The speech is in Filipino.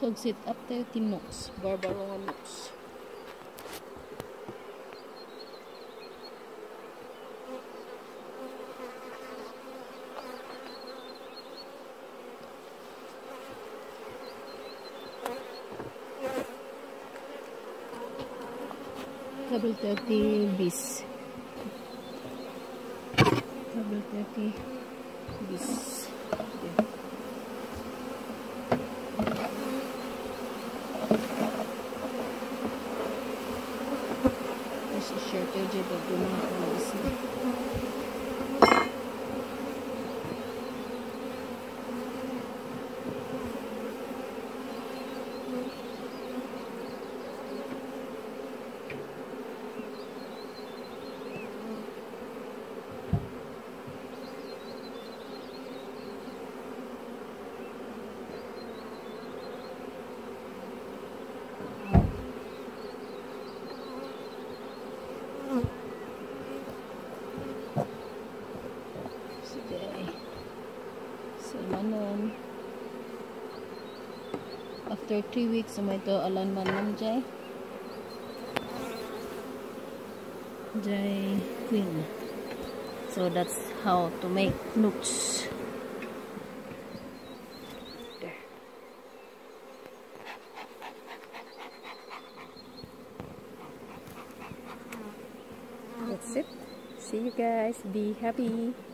Sugsit up tayo tinuks, barbaro nga nucs. Double 30 bis. Double 30 bis. Share tayo dyan pag mga kalis na. So, manon. After 3 weeks, may to alan man lang jay. Jay queen. So, that's how to make nucs. There. That's it. See you guys. Be happy.